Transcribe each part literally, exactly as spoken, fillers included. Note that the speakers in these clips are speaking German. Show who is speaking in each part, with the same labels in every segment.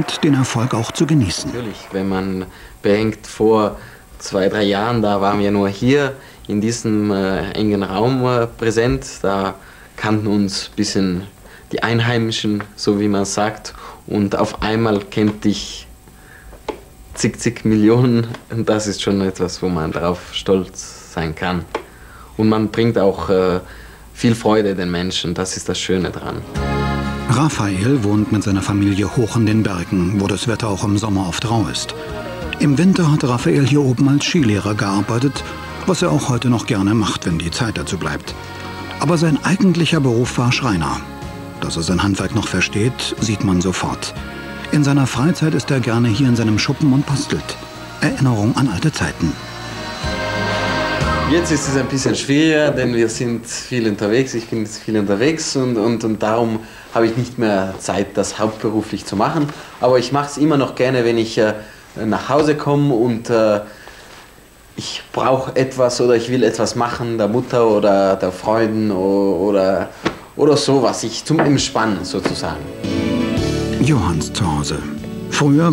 Speaker 1: Zeit, den Erfolg auch zu genießen.
Speaker 2: Natürlich, wenn man bedenkt, vor zwei, drei Jahren, da waren wir nur hier in diesem äh, engen Raum äh, präsent. Da kannten uns ein bisschen die Einheimischen, so wie man sagt. Und auf einmal kennt dich zig, zig Millionen. Und das ist schon etwas, wo man darauf stolz sein kann. Und man bringt auch äh, viel Freude den Menschen. Das ist das Schöne dran.
Speaker 1: Raphael wohnt mit seiner Familie hoch in den Bergen, wo das Wetter auch im Sommer oft rau ist. Im Winter hat Raphael hier oben als Skilehrer gearbeitet, was er auch heute noch gerne macht, wenn die Zeit dazu bleibt. Aber sein eigentlicher Beruf war Schreiner. Dass er sein Handwerk noch versteht, sieht man sofort. In seiner Freizeit ist er gerne hier in seinem Schuppen und bastelt. Erinnerung an alte Zeiten.
Speaker 2: Jetzt ist es ein bisschen schwieriger, denn wir sind viel unterwegs, ich bin jetzt viel unterwegs und, und, und darum habe ich nicht mehr Zeit, das hauptberuflich zu machen. Aber ich mache es immer noch gerne, wenn ich äh, nach Hause komme und äh, ich brauche etwas oder ich will etwas machen, der Mutter oder der Freunden oder, oder sowas, ich zum Entspannen sozusagen.
Speaker 1: Johanns Zuhause. Früher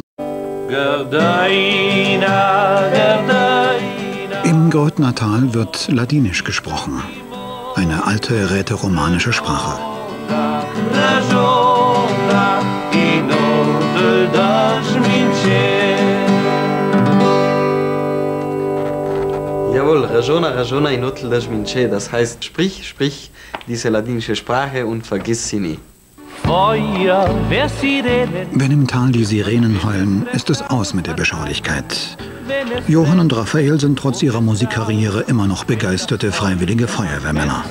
Speaker 3: Gardena, Gardena.
Speaker 1: Im Greutnertal wird Ladinisch gesprochen, eine alte rätoromanische Sprache.
Speaker 2: Jawohl, Rajona, Rajona inotel das Minche, das heißt, sprich, sprich diese ladinische Sprache und vergiss sie nie.
Speaker 1: Wenn im Tal die Sirenen heulen, ist es aus mit der Beschaulichkeit. Johann und Raphael sind trotz ihrer Musikkarriere immer noch begeisterte freiwillige Feuerwehrmänner.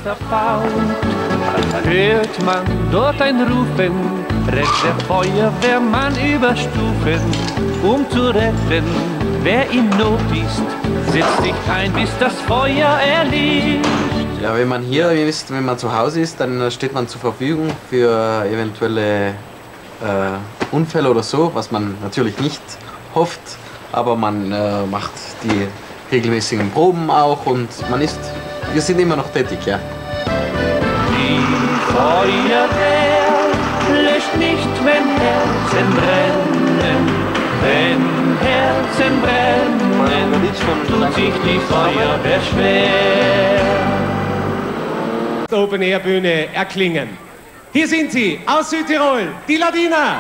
Speaker 3: Hört man dort ein Rufen, rennt der Feuerwehrmann über Stufen, um zu retten, wer in Not ist, setzt sich ein, bis das Feuer erlischt.
Speaker 2: Ja, wenn man hier ist, wenn man zu Hause ist, dann steht man zur Verfügung für eventuelle äh, Unfälle oder so, was man natürlich nicht hofft, aber man äh, macht die regelmäßigen Proben auch und man ist, wir sind immer noch tätig, ja.
Speaker 3: Die Feuerwehr löscht nicht, wenn Herzen brennen, wenn Herzen brennen, tut sich die Feuerwehr schwer.
Speaker 4: Open-Air-Bühne erklingen. Hier sind sie, aus Südtirol, die Ladiner.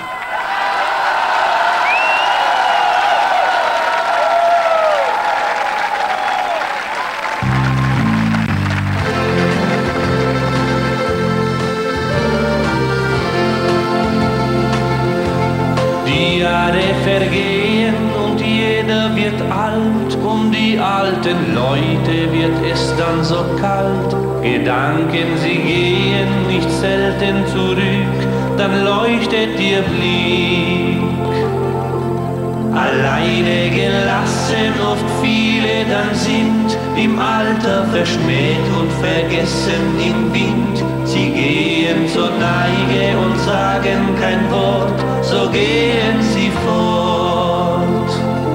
Speaker 3: Die Jahre vergehen und jeder wird alt, um die alten Leute wird es dann so kalt. Gedanken, sie gehen nicht selten zurück, dann leuchtet ihr Blick. Alleine gelassen oft viele dann sind, im Alter verschmäht und vergessen im Wind. Sie gehen zur Neige und sagen kein Wort, so gehen sie fort.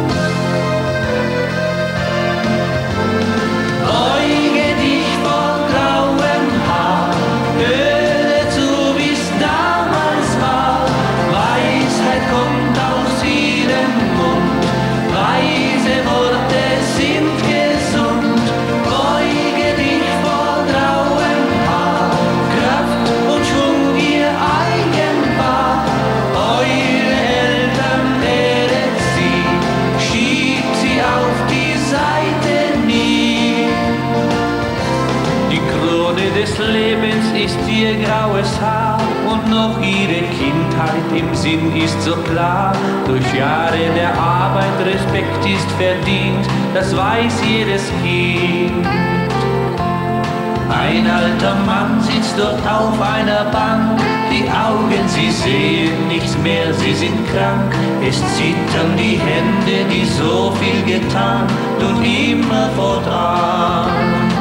Speaker 3: Beuge dich vor grauem Haar, höre zu, wie's damals war. Weisheit kommt aus ihrem Mund, weise Worte sind gesund. Beuge dich vor grauem Haar, Kraft und Schwung ihr eigen war. Eure Eltern ehret sie, schiebt sie auf die Seite nie. Die Krone des Lebens ist ihr graues Haar und noch ihre Kindheit im Sinn ist so klar. Durch Jahre der Arbeit Respekt ist verdient, das weiß jedes Kind. Ein alter Mann sitzt dort auf einer Bank, die Augen, sie sehen nichts mehr, sie sind krank. Es zittern die Hände, die so viel getan, nun immer fortan.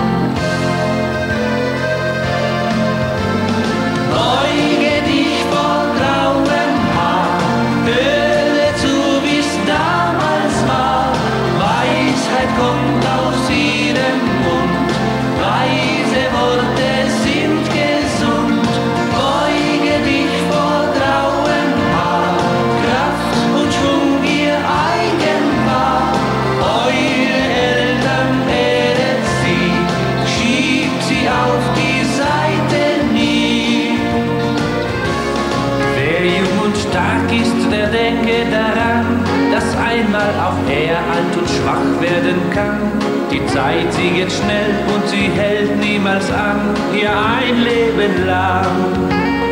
Speaker 3: Beuge dich vor grauem Haar, höre zu, wie's damals war. Weisheit kommt aus ihrem Mund, weise Worte sind gesund. Beuge dich vor grauem Haar, Kraft ist, der denke daran, dass einmal auch er alt und schwach werden kann. Die Zeit, sie geht schnell und sie hält niemals an, ihr ein Leben lang.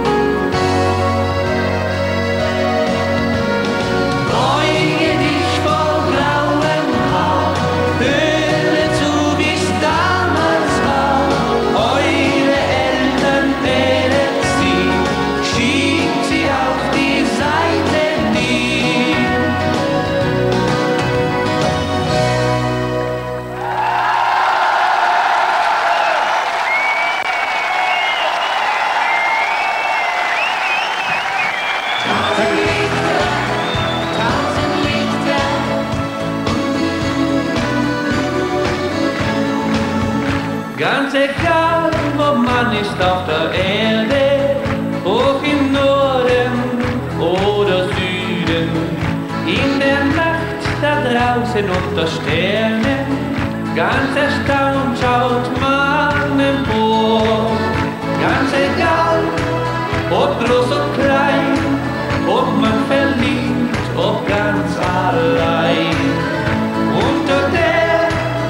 Speaker 3: Ganz egal, wo man ist auf der Erde, hoch im Norden oder Süden, in der Nacht da draußen unter Sternen, ganz erstaunt schaut man empor. Ganz egal, ob groß oder klein, ob man verliebt, ob ganz allein, unter der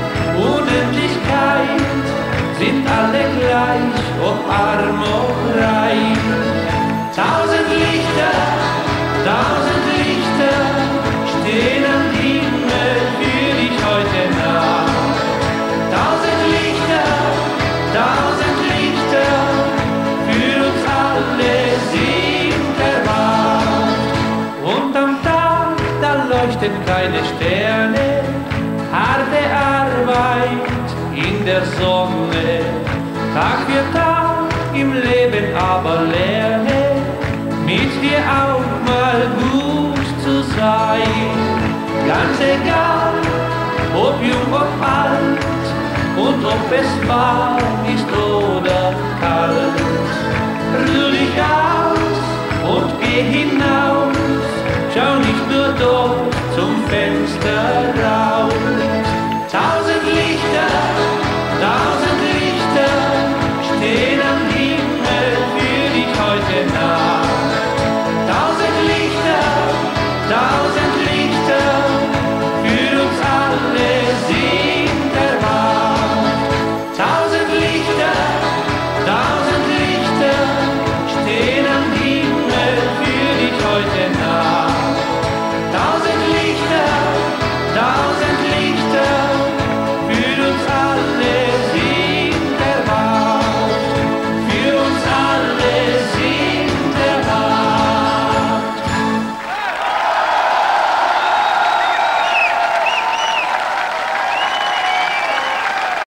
Speaker 3: Unendlichkeit sind alle gleich, ob arm oder reich. Tausend Lichter, tausend Lichter stehen am Himmel für dich heute Nacht. Tausend Lichter, tausend Lichter für uns alle sind erwacht. Und am Tag, da leuchten keine Sterne, harte Arbeit in der Sonne, Tag für Tag im Leben aber lerne, mit dir auch mal gut zu sein. Ganz egal, ob jung, ob alt, und ob es warm ist oder kalt. Ruh dich aus und geh hinaus, schau nicht nur dort zum Fenster